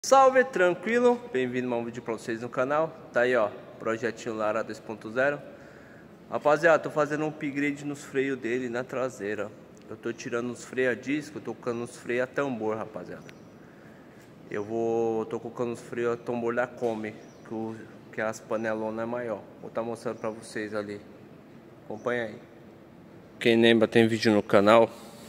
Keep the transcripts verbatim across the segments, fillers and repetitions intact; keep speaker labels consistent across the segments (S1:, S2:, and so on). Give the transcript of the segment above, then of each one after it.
S1: Salve, tranquilo? Bem-vindo a mais um vídeo pra vocês no canal. Tá aí, ó, projetinho Lara dois ponto zero. Rapaziada, tô fazendo um upgrade nos freios dele na traseira. Eu tô tirando os freios a disco, tô colocando os freios a tambor, rapaziada. Eu vou, tô colocando os freios a tambor da Kombi, que, o, que as panelonas é maior. Vou estar tá mostrando pra vocês ali. Acompanha aí. Quem lembra, tem vídeo no canal.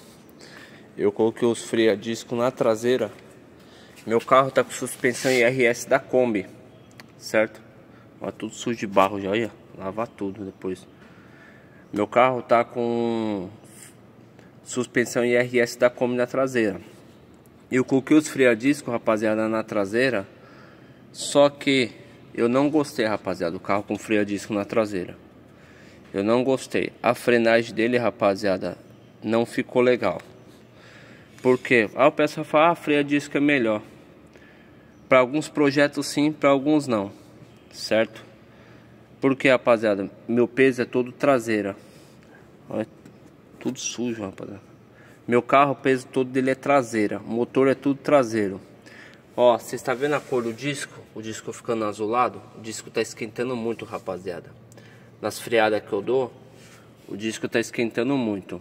S1: Eu coloquei os freios a disco na traseira. Meu carro tá com suspensão I R S da Kombi, certo? Ó, tudo sujo de barro já, olha. Lavar tudo depois. Meu carro tá com suspensão I R S da Kombi na traseira. Eu coloquei os freios a disco, rapaziada, na traseira. Só que eu não gostei, rapaziada, do carro com freio a disco na traseira. Eu não gostei. A frenagem dele, rapaziada, não ficou legal. Por quê? Aí o pessoal fala, ah, freio a disco é melhor. Para alguns projetos sim, para alguns não, certo? Porque, rapaziada, meu peso é todo traseira. Olha, tudo sujo, rapaziada. Meu carro, o peso todo dele é traseira. O motor é tudo traseiro. Ó, você está vendo a cor do disco? O disco ficando azulado. O disco tá esquentando muito, rapaziada. Nas freadas que eu dou, o disco tá esquentando muito.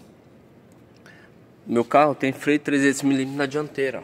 S1: Meu carro tem freio trezentos milímetros na dianteira.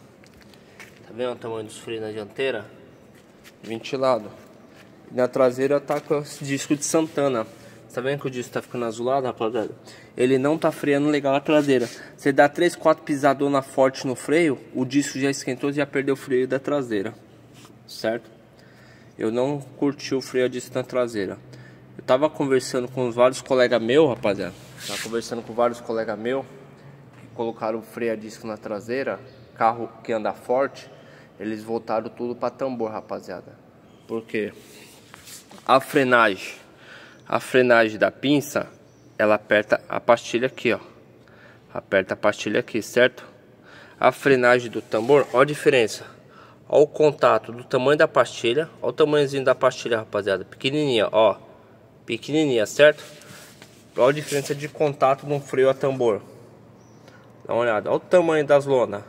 S1: Tá vendo o tamanho dos freios na dianteira? Ventilado. E na traseira tá com esse disco de Santana. Tá vendo que o disco tá ficando azulado, rapaziada? Ele não tá freando legal a traseira. Você dá três, quatro pisadonas forte no freio, o disco já esquentou e já perdeu o freio da traseira. Certo? Eu não curti o freio a disco na traseira. Eu tava conversando com vários colegas meus, rapaziada. Tava conversando com vários colegas meus. Colocaram o freio a disco na traseira. Carro que anda forte, eles voltaram tudo para tambor, rapaziada. Porque a frenagem A frenagem da pinça, ela aperta a pastilha aqui, ó. Aperta a pastilha aqui, certo? A frenagem do tambor, ó a diferença. Ó o contato do tamanho da pastilha. Ó o tamanhozinho da pastilha, rapaziada. Pequenininha, ó. Pequenininha, certo? Ó a diferença de contato de um freio a tambor. Dá uma olhada, olha o tamanho das lonas.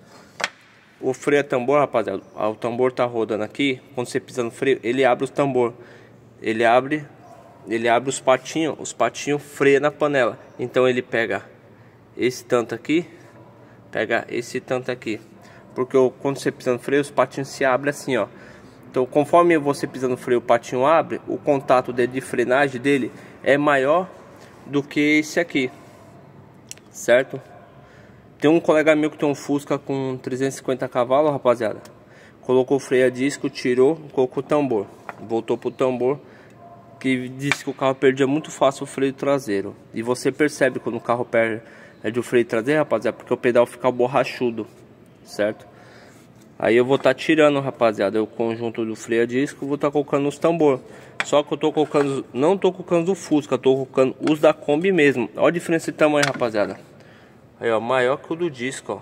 S1: O freio a tambor, rapaziada, o tambor tá rodando aqui. Quando você pisa no freio, ele abre os tambor. Ele abre, ele abre os patinhos. Os patinhos freia na panela. Então ele pega esse tanto aqui, pega esse tanto aqui. Porque quando você pisa no freio, os patinhos se abrem assim, ó. Então conforme você pisa no freio, o patinho abre. O contato dele de frenagem dele é maior do que esse aqui, certo? Tem um colega meu que tem um Fusca com trezentos e cinquenta cavalos, rapaziada. Colocou o freio a disco, tirou, colocou o tambor. Voltou pro tambor, que disse que o carro perdia muito fácil o freio traseiro. E você percebe quando o carro perde o freio traseiro, rapaziada, porque o pedal fica borrachudo, certo? Aí eu vou estar tá tirando, rapaziada, o conjunto do freio a disco, vou estar tá colocando os tambor. Só que eu tô colocando, não tô colocando o Fusca, tô colocando os da Kombi mesmo. Olha a diferença de tamanho, rapaziada. Aí, ó, maior que o do disco,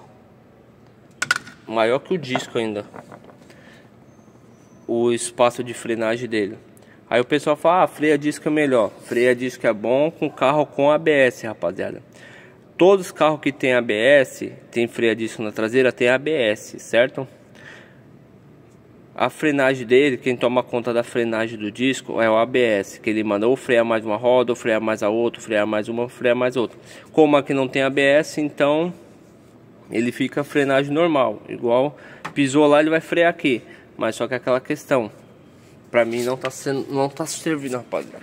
S1: ó. Maior que o disco ainda. O espaço de frenagem dele. Aí o pessoal fala, ah, freio a disco é melhor. Freio a disco é bom com carro com A B S, rapaziada. Todos os carros que tem A B S, tem freio a disco na traseira, tem A B S, certo? A frenagem dele, quem toma conta da frenagem do disco é o A B S, que ele manda ou frear mais uma roda, ou frear mais a outra, frear mais uma, ou frear mais outra. Como aqui não tem A B S, então ele fica frenagem normal, igual pisou lá, ele vai frear aqui. Mas só que é aquela questão, pra mim não tá sendo, não tá servindo, rapaziada.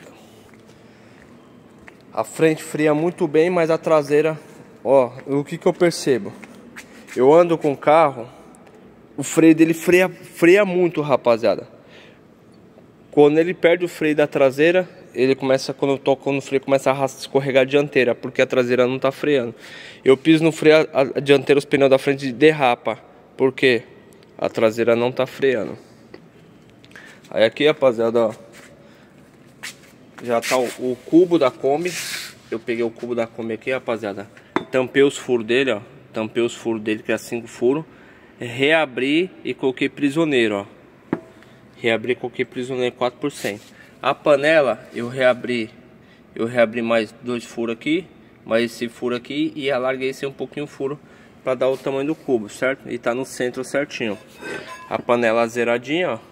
S1: A frente freia muito bem, mas a traseira, ó, o que que eu percebo? Eu ando com o carro, o freio dele freia, freia muito, rapaziada. Quando ele perde o freio da traseira, ele começa, quando eu toco no freio, começa a escorregar a dianteira, porque a traseira não tá freando. Eu piso no freio, a dianteira, os pneus da frente derrapa, porque a traseira não tá freando. Aí aqui, rapaziada, ó, já tá o, o cubo da Kombi. Eu peguei o cubo da Kombi aqui, rapaziada. Tampei os furos dele, ó. Tampei os furos dele, que é cinco furos. Reabri e coloquei prisioneiro, ó. Reabri e coloquei prisioneiro quatro por cento. A panela eu reabri. Eu reabri mais dois furos aqui, mais esse furo aqui, e alarguei esse um pouquinho o furo para dar o tamanho do cubo, certo? E tá no centro certinho. A panela zeradinha, ó.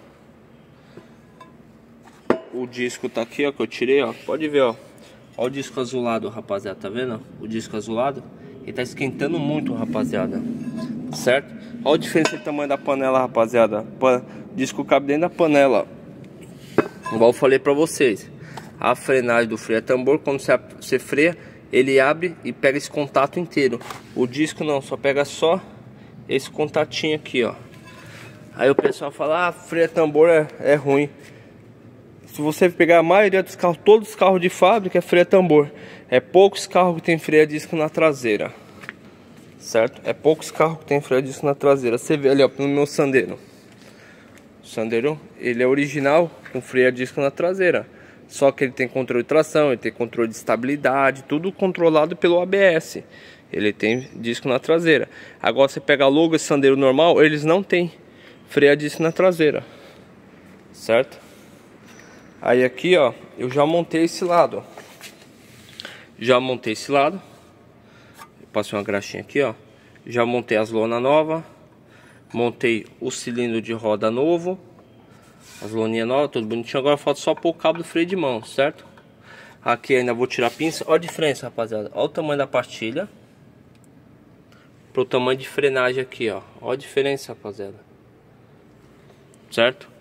S1: O disco tá aqui, ó, que eu tirei, ó. Pode ver, ó. Ó o disco azulado, rapaziada, tá vendo? O disco azulado, ele tá esquentando muito, rapaziada. Certo? Olha a diferença de tamanho da panela, rapaziada. O disco cabe dentro da panela. Igual eu falei pra vocês. A frenagem do freio a tambor, quando você, você freia, ele abre e pega esse contato inteiro. O disco não, só pega só esse contatinho aqui, ó. Aí o pessoal fala, ah, freio a tambor é, é ruim. Se você pegar a maioria dos carros, todos os carros de fábrica é freio a tambor. É poucos carros que tem freio a disco na traseira. Certo? É poucos carros que tem freio a disco na traseira. Você vê ali, ó, no meu Sandero. O Sandero, ele é original com freio a disco na traseira. Só que ele tem controle de tração, ele tem controle de estabilidade, tudo controlado pelo A B S. Ele tem disco na traseira. Agora você pega a Logan e Sandero normal, eles não tem freio a disco na traseira. Certo? Aí aqui, ó, eu já montei esse lado, ó. Já montei esse lado. Passei uma graxinha aqui, ó. Já montei as lonas novas. Montei o cilindro de roda novo. As loninhas novas, tudo bonitinho. Agora falta só pôr o cabo do freio de mão, certo? Aqui ainda vou tirar a pinça. Olha a diferença, rapaziada. Olha o tamanho da pastilha pro tamanho de frenagem aqui, ó. Olha a diferença, rapaziada. Certo?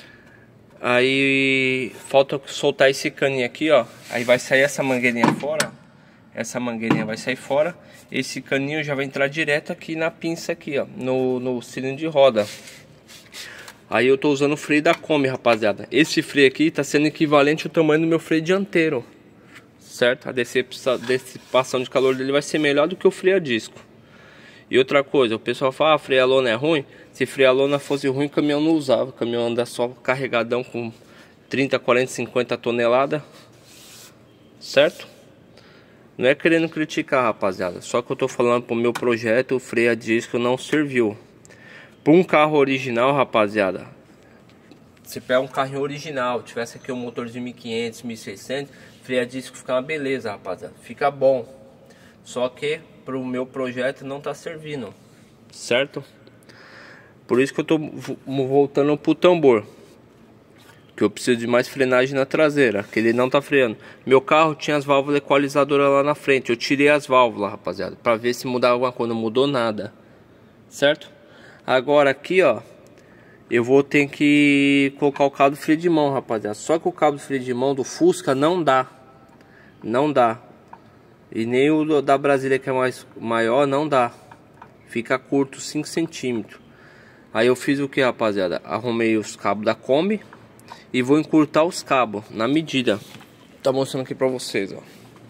S1: Aí falta soltar esse caninho aqui, ó. Aí vai sair essa mangueirinha fora. Essa mangueirinha vai sair fora. Esse caninho já vai entrar direto aqui na pinça aqui, ó, no, no cilindro de roda. Aí eu tô usando o freio da Kombi, rapaziada. Esse freio aqui tá sendo equivalente ao tamanho do meu freio dianteiro, certo? A dissipação de calor dele vai ser melhor do que o freio a disco. E outra coisa, o pessoal fala, ah, freio a lona é ruim. Se freio a lona fosse ruim, o caminhão não usava. O caminhão anda só carregadão com trinta, quarenta, cinquenta toneladas, certo? Não é querendo criticar, rapaziada. Só que eu tô falando pro meu projeto, o freio a disco não serviu. Para um carro original, rapaziada, você pega um carrinho original, tivesse aqui um motor de mil e quinhentos, mil e seiscentos, freio a disco fica uma beleza, rapaziada. Fica bom. Só que pro meu projeto não tá servindo, certo? Por isso que eu tô voltando pro tambor, que eu preciso de mais frenagem na traseira, que ele não tá freando. Meu carro tinha as válvulas equalizadoras lá na frente. Eu tirei as válvulas, rapaziada, pra ver se mudava alguma coisa. Não mudou nada, certo? Agora aqui, ó, eu vou ter que colocar o cabo do freio de mão, rapaziada. Só que o cabo do freio de mão do Fusca não dá. Não dá. E nem o da Brasília, que é mais maior, não dá. Fica curto, cinco centímetros. Aí eu fiz o que, rapaziada? Arrumei os cabos da Kombi e vou encurtar os cabos na medida. Tá mostrando aqui pra vocês, ó.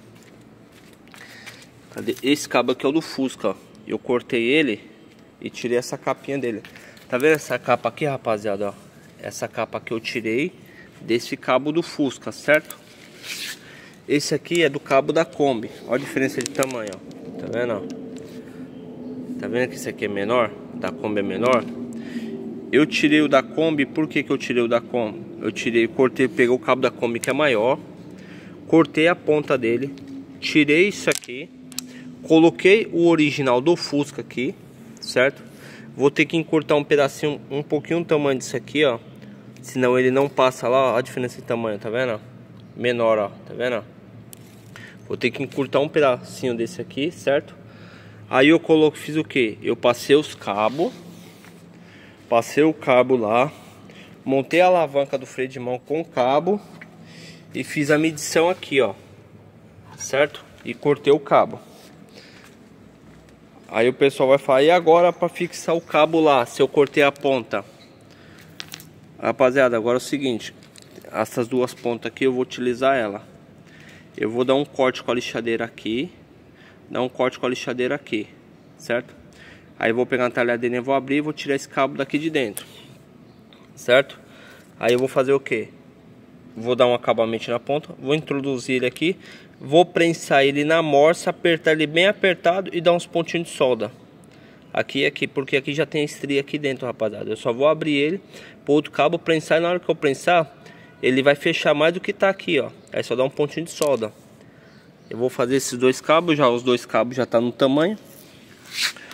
S1: Cadê? Esse cabo aqui é o do Fusca, ó. Eu cortei ele e tirei essa capinha dele. Tá vendo essa capa aqui, rapaziada, ó? Essa capa aqui eu tirei desse cabo do Fusca, certo? Esse aqui é do cabo da Kombi. Olha a diferença de tamanho, ó. Tá vendo, ó? Tá vendo que esse aqui é menor? Da Kombi é menor. Eu tirei o da Kombi. Por que que eu tirei o da Kombi? Eu tirei, cortei, peguei o cabo da Kombi que é maior, cortei a ponta dele, tirei isso aqui, coloquei o original do Fusca aqui, certo? Vou ter que encurtar um pedacinho, um pouquinho o tamanho disso aqui, ó. Senão ele não passa lá, ó, a diferença de tamanho, tá vendo? Menor, ó, tá vendo? Vou ter que encurtar um pedacinho desse aqui, certo? Aí eu coloco, fiz o que? Eu passei os cabos, passei o cabo lá, montei a alavanca do freio de mão com o cabo e fiz a medição aqui, ó, certo? E cortei o cabo. Aí o pessoal vai falar, e agora para fixar o cabo lá, se eu cortei a ponta? Rapaziada, agora é o seguinte, essas duas pontas aqui eu vou utilizar ela. Eu vou dar um corte com a lixadeira aqui, dar um corte com a lixadeira aqui, certo? Aí eu vou pegar uma talhadeira e vou abrir e vou tirar esse cabo daqui de dentro, certo? Aí eu vou fazer o que? Vou dar um acabamento na ponta, vou introduzir ele aqui, vou prensar ele na morsa, apertar ele bem apertado e dar uns pontinhos de solda aqui e aqui, porque aqui já tem estria aqui dentro, rapaziada. Eu só vou abrir ele, pôr outro cabo, prensar, e na hora que eu prensar, ele vai fechar mais do que tá aqui, ó. Aí só dá um pontinho de solda. Eu vou fazer esses dois cabos, já os dois cabos já tá no tamanho.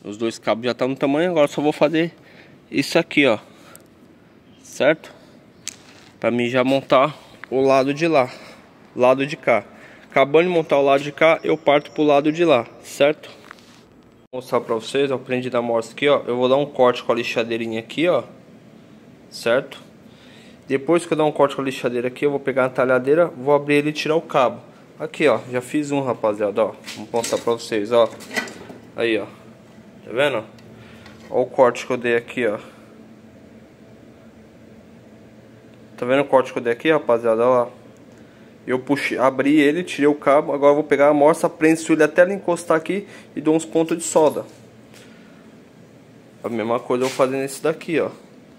S1: Os dois cabos já estão no tamanho. Agora só vou fazer isso aqui, ó. Certo? Pra mim já montar o lado de lá, lado de cá. Acabando de montar o lado de cá, eu parto pro lado de lá, certo? Vou mostrar pra vocês, eu prendi na morsa aqui, ó. Eu vou dar um corte com a lixadeirinha aqui, ó. Certo? Depois que eu dar um corte com a lixadeira aqui, eu vou pegar a talhadeira, vou abrir ele e tirar o cabo. Aqui, ó, já fiz um, rapaziada, ó. Vou mostrar pra vocês, ó. Aí, ó. Tá vendo? Ó o corte que eu dei aqui, ó. Tá vendo o corte que eu dei aqui, rapaziada? Ó lá. Eu puxei, abri ele, tirei o cabo. Agora eu vou pegar a morsa, prenso ele até ele encostar aqui e dou uns pontos de solda. A mesma coisa eu vou fazer nesse daqui, ó.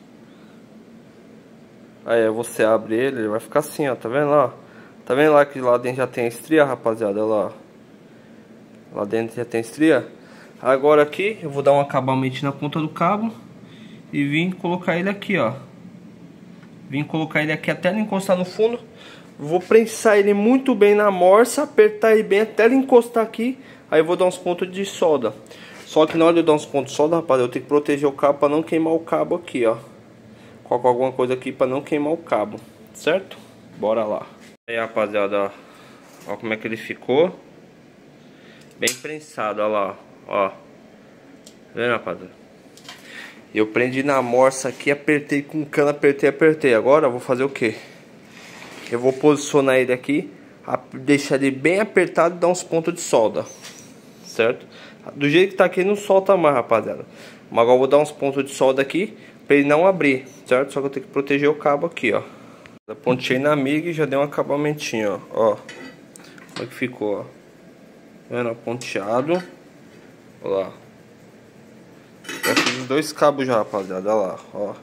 S1: Aí você abre ele, ele vai ficar assim, ó. Tá vendo lá? Tá vendo lá que lá dentro já tem estria, rapaziada? Olha lá. Lá dentro já tem estria. Agora aqui eu vou dar um acabamento na ponta do cabo e vim colocar ele aqui, ó. Vim colocar ele aqui até ele encostar no fundo. Vou prensar ele muito bem na morsa, apertar ele bem até ele encostar aqui. Aí eu vou dar uns pontos de solda. Só que na hora de eu dar uns pontos de solda, rapaziada, eu tenho que proteger o cabo para não queimar o cabo aqui, ó. Coloco alguma coisa aqui para não queimar o cabo, certo? Bora lá. Aí, rapaziada, ó. Ó como é que ele ficou. Bem prensado, ó lá, ó. Tá vendo, rapaziada? Eu prendi na morsa aqui, apertei com cana, apertei, apertei. Agora eu vou fazer o que? Eu vou posicionar ele aqui, deixar ele bem apertado e dar uns pontos de solda, certo? Do jeito que tá aqui não solta mais, rapaziada. Mas agora eu vou dar uns pontos de solda aqui pra ele não abrir, certo? Só que eu tenho que proteger o cabo aqui, ó. Eu pontei na miga e já dei um acabamentinho, ó. Ó. Como é que ficou, ó. Vendo? Ponteado. Olha lá. Já fiz os dois cabos já, rapaziada. Olha lá, ó.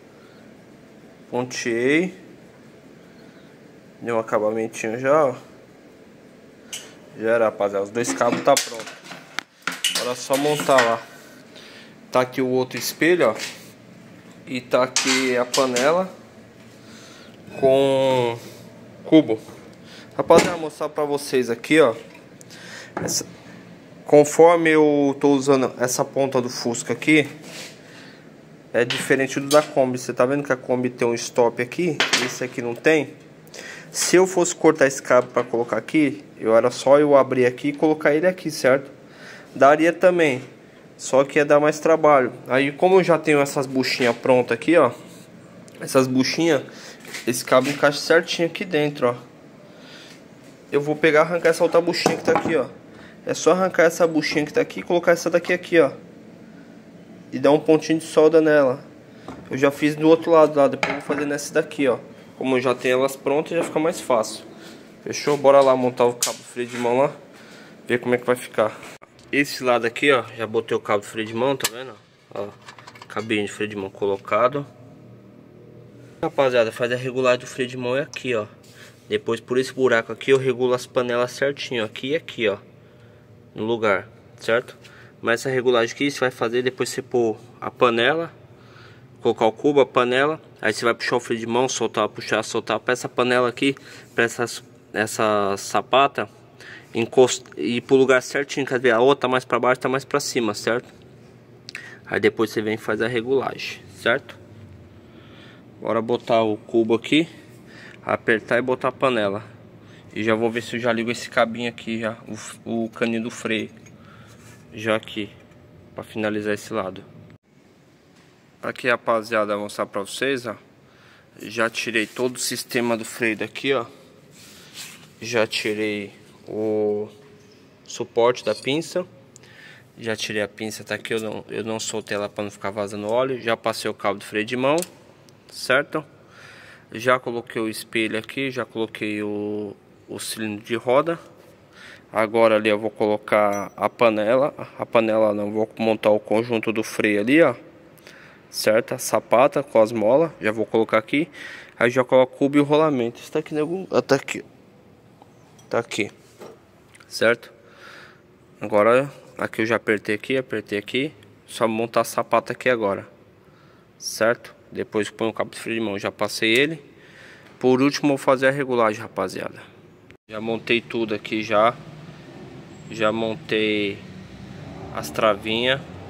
S1: Ponteei. Deu um acabamentinho já, ó. Já era, rapaziada. Os dois cabos tá pronto. Agora é só montar lá. Tá aqui o outro espelho, ó. E tá aqui a panela com cubo. Rapaziada, vou mostrar pra vocês aqui, ó. Essa, conforme eu tô usando essa ponta do Fusca aqui, é diferente do da Kombi. Você tá vendo que a Kombi tem um stop aqui, esse aqui não tem? Se eu fosse cortar esse cabo para colocar aqui, eu era só eu abrir aqui e colocar ele aqui, certo? Daria também, só que ia dar mais trabalho. Aí como eu já tenho essas buchinhas prontas aqui, ó, essas buchinhas, esse cabo encaixa certinho aqui dentro, ó. Eu vou pegar, arrancar essa outra buchinha que tá aqui, ó. É só arrancar essa buchinha que tá aqui e colocar essa daqui aqui, ó. E dar um pontinho de solda nela. Eu já fiz do outro lado lá, depois eu vou fazer nessa daqui, ó. Como eu já tenho elas prontas, já fica mais fácil. Fechou? Bora lá montar o cabo freio de mão lá. Ver como é que vai ficar. Esse lado aqui, ó, já botei o cabo freio de mão, tá vendo? Ó, cabinho de freio de mão colocado. Rapaziada, faz a regulagem do freio de mão é aqui, ó. Depois por esse buraco aqui eu regulo as panelas certinho, aqui e aqui, ó. No lugar, certo? Mas essa regulagem aqui você vai fazer depois você pôr a panela, colocar o cubo, a panela. Aí você vai puxar o freio de mão, soltar, puxar, soltar para essa panela aqui, para essa, essa sapata encosta, ir pro lugar certinho. Quer ver? A outra tá mais para baixo, tá mais para cima, certo? Aí depois você vem e faz a regulagem, certo? Bora botar o cubo aqui, apertar e botar a panela. E já vou ver se eu já ligo esse cabinho aqui já, o, o caninho do freio já aqui, para finalizar esse lado. Aqui, rapaziada, vou mostrar pra vocês, ó. Já tirei todo o sistema do freio daqui, ó. Já tirei o suporte da pinça. Já tirei a pinça, tá aqui. Eu não, eu não soltei ela pra não ficar vazando óleo. Já passei o cabo do freio de mão, certo? Já coloquei o espelho aqui. Já coloquei o, o cilindro de roda. Agora ali eu vou colocar a panela. A panela não, vou montar o conjunto do freio ali, ó. Certo? A sapata com as molas. Já vou colocar aqui. Aí já coloco o cubo e o rolamento. Está aqui em algum... Ah, tá aqui. Tá aqui. Certo? Agora aqui eu já apertei aqui, apertei aqui. Só montar a sapata aqui agora. Certo? Depois põe o cabo de freio de mão. Já passei ele. Por último vou fazer a regulagem, rapaziada. Já montei tudo aqui já. Já montei as travinhas.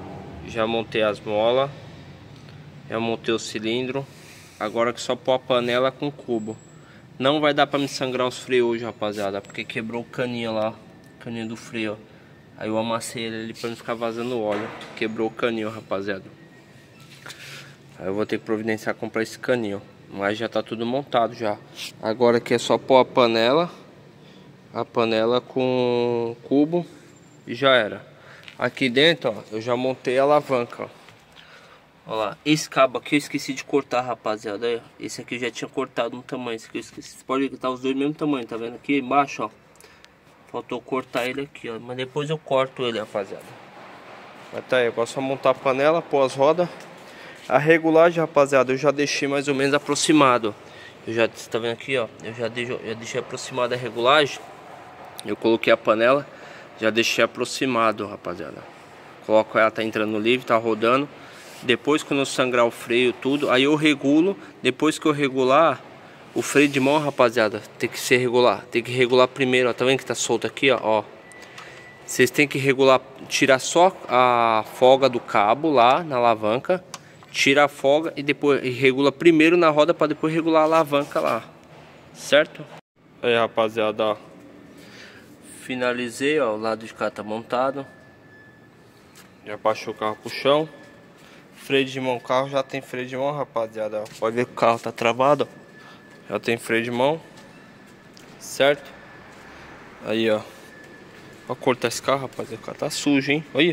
S1: Já montei as molas. Já montei o cilindro. Agora que só pôr a panela com cubo. Não vai dar pra me sangrar os freios hoje, rapaziada, porque quebrou o caninho lá. O caninho do freio, ó. Aí eu amassei ele ali pra não ficar vazando óleo. Quebrou o caninho, rapaziada. Aí eu vou ter que providenciar comprar esse caninho. Mas já tá tudo montado já. Agora aqui é só pôr a panela. A panela com cubo. E já era. Aqui dentro, ó, eu já montei a alavanca, ó. Olha lá, esse cabo aqui eu esqueci de cortar, rapaziada. Aí, ó. Esse aqui eu já tinha cortado um tamanho. Esse aqui eu esqueci. Você pode ver que tá os dois do mesmo tamanho, tá vendo aqui embaixo, ó. Faltou cortar ele aqui, ó. Mas depois eu corto ele, rapaziada. Mas tá aí, agora é só montar a panela, pôr as rodas. A regulagem, rapaziada, eu já deixei mais ou menos aproximado. Eu já, você tá vendo aqui, ó. Eu já deixei, já deixei aproximado a regulagem. Eu coloquei a panela, já deixei aproximado, rapaziada. Coloco ela, tá entrando livre, tá rodando. Depois, quando eu sangrar o freio, tudo, aí eu regulo. Depois que eu regular o freio de mão, rapaziada, tem que ser regular. Tem que regular primeiro, ó. Tá vendo que tá solto aqui, ó, ó. Vocês tem que regular, tirar só a folga do cabo lá na alavanca. Tira a folga e depois e regula primeiro na roda para depois regular a alavanca lá. Certo? Aí, rapaziada, ó. Finalizei, ó. O lado de cá tá montado. Já baixou o carro pro chão. Freio de mão, o carro já tem freio de mão, rapaziada, ó. Pode ver que o carro tá travado, ó. Já tem freio de mão. Certo? Aí, ó. Vou cortar esse carro, rapaziada. O carro tá sujo, hein? Olha.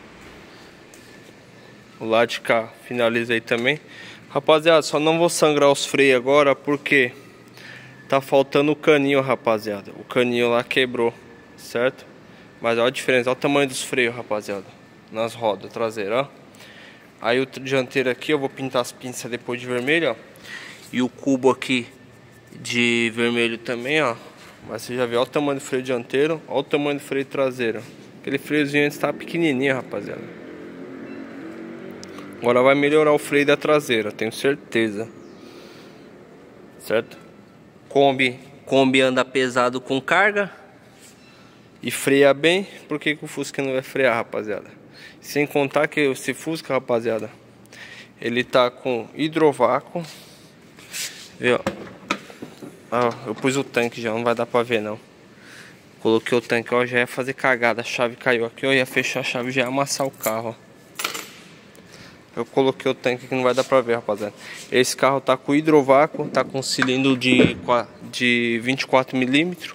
S1: O lado de cá finalizei também. Rapaziada, só não vou sangrar os freios agora porque tá faltando o caninho, rapaziada. O caninho lá quebrou, certo? Mas olha a diferença, olha o tamanho dos freios, rapaziada. Nas rodas traseiras, ó. Aí o dianteiro aqui eu vou pintar as pinças depois de vermelho, ó. E o cubo aqui de vermelho também, ó. Mas você já viu, olha o tamanho do freio dianteiro, olha o tamanho do freio traseiro. Aquele freiozinho antes estava pequenininho, rapaziada. Agora vai melhorar o freio da traseira, tenho certeza. Certo? Kombi, Kombi anda pesado com carga e freia bem. Por que que o Fusca não vai frear, rapaziada? Sem contar que esse Fusca, rapaziada, ele tá com hidrovácuo. Viu? Ah, eu pus o tanque já, não vai dar pra ver não. Coloquei o tanque, ó, já ia fazer cagada. A chave caiu aqui, ó, ia fechar a chave e já ia amassar o carro, ó. Eu coloquei o tanque que não vai dar pra ver, rapaziada. Esse carro tá com hidrovácuo, tá com cilindro de, de vinte e quatro milímetros.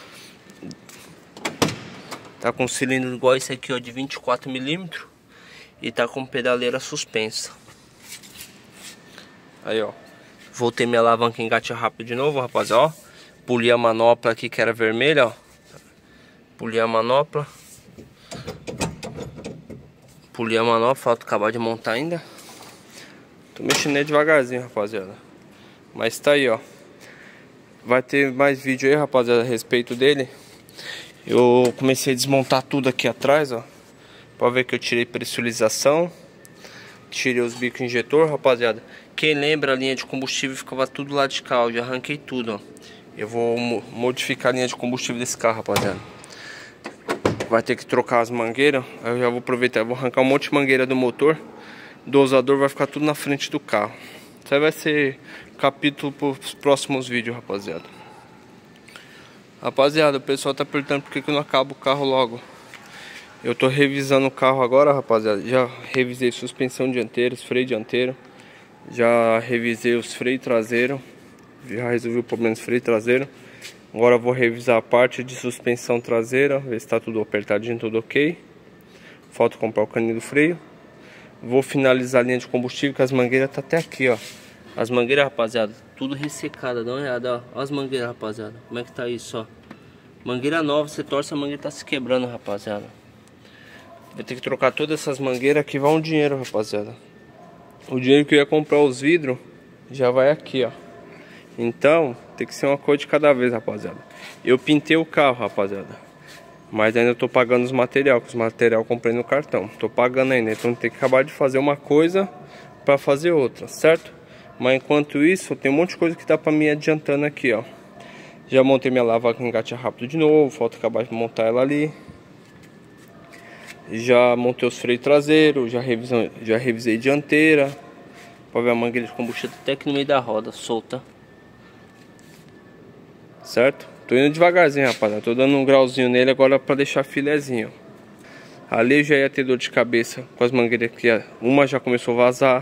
S1: Tá com cilindro igual esse aqui, ó, de vinte e quatro milímetros. E tá com pedaleira suspensa. Aí, ó. Voltei minha alavanca em engate rápido de novo, rapaziada, ó. Puli a manopla aqui que era vermelha, ó. Puli a manopla. Puli a manopla, falta acabar de montar ainda. Tô mexendo devagarzinho, rapaziada. Mas tá aí, ó. Vai ter mais vídeo aí, rapaziada, a respeito dele. Eu comecei a desmontar tudo aqui atrás, ó. Pra ver que eu tirei pressurização. Tirei os bicos injetor, rapaziada. Quem lembra, a linha de combustível ficava tudo lá de cá, eu já arranquei tudo, ó. Eu vou modificar a linha de combustível desse carro, rapaziada. Vai ter que trocar as mangueiras. Aí eu já vou aproveitar, eu vou arrancar um monte de mangueira do motor. Dosador vai ficar tudo na frente do carro. Isso aí vai ser capítulo pros próximos vídeos, rapaziada. Rapaziada, o pessoal tá perguntando por que que eu não acabo o carro logo. Eu tô revisando o carro agora, rapaziada. Já revisei suspensão dianteira, freio dianteiro. Já revisei os freios traseiros. Já resolvi o problema dos freios traseiros. Agora eu vou revisar a parte de suspensão traseira. Ver se tá tudo apertadinho, tudo ok. Falta comprar o caninho do freio. Vou finalizar a linha de combustível, que as mangueiras tá até aqui, ó. As mangueiras, rapaziada, tudo ressecada. Dá uma olhada, ó. Olha as mangueiras, rapaziada. Como é que tá isso, ó. Mangueira nova, você torce, a mangueira tá se quebrando, rapaziada. Vou ter que trocar todas essas mangueiras. Aqui vai um dinheiro, rapaziada. O dinheiro que eu ia comprar os vidros já vai aqui, ó. Então, tem que ser uma coisa de cada vez, rapaziada. Eu pintei o carro, rapaziada. Mas ainda tô pagando os material, que os material eu comprei no cartão. Tô pagando ainda, então tem que acabar de fazer uma coisa pra fazer outra, certo? Mas enquanto isso, tem um monte de coisa que dá pra me adiantando aqui, ó. Já montei minha alavanca em engate rápido de novo, falta acabar de montar ela ali. Já montei os freios traseiros, já revisei, já revisei dianteira. Pra ver a mangueira de combustível até aqui no meio da roda, solta. Certo? Tô indo devagarzinho, rapaziada. Tô dando um grauzinho nele agora pra deixar filezinho. Ali eu já ia ter dor de cabeça com as mangueiras que uma já começou a vazar.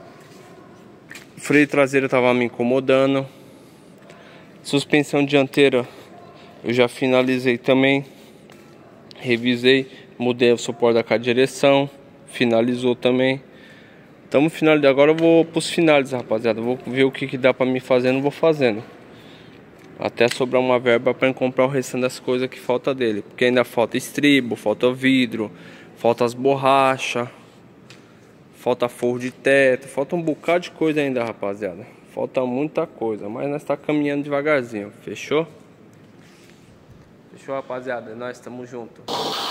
S1: O freio traseiro tava me incomodando. Suspensão dianteira eu já finalizei também. Revisei, mudei o suporte da caixa de direção. Finalizou também. Tamo finalizando. Agora eu vou pros finais, rapaziada. Vou ver o que, que dá pra me fazer, não vou fazendo. Até sobrar uma verba para comprar o restante das coisas que falta dele. Porque ainda falta estribo, falta vidro, falta as borrachas, falta forro de teto, falta um bocado de coisa ainda, rapaziada. Falta muita coisa, mas nós tá caminhando devagarzinho, fechou? Fechou, rapaziada? Nós estamos juntos.